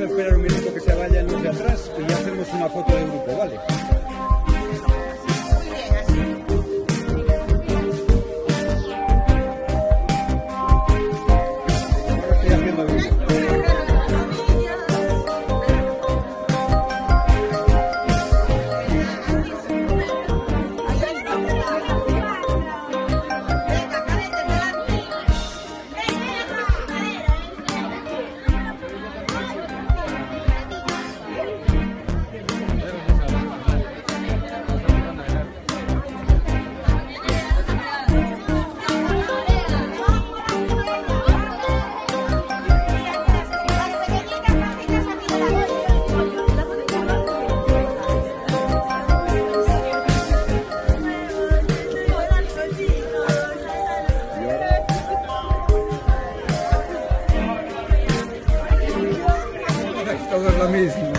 a esperar un minuto que se vayan los de atrás y ya hacemos una foto de grupo, ¿vale? Todo es lo mismo.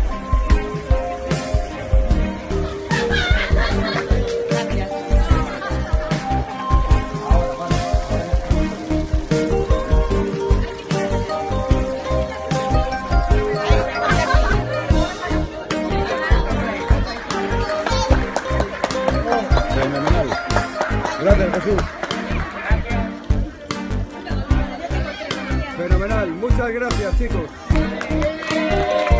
Fenomenal. Gracias, Jesús. Fenomenal. Muchas gracias, chicos.